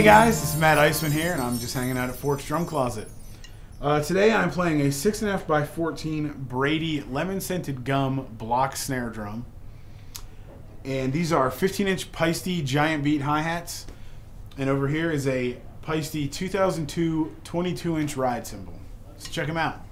Hey guys, this is Matt Iceman here, and I'm just hanging out at Fork's Drum Closet. Today I'm playing a 6.5 by 14 Brady lemon scented gum block snare drum, and these are 15-inch Peisty giant beat hi-hats, and over here is a Peisty 2002 22-inch ride cymbal. Let's check them out.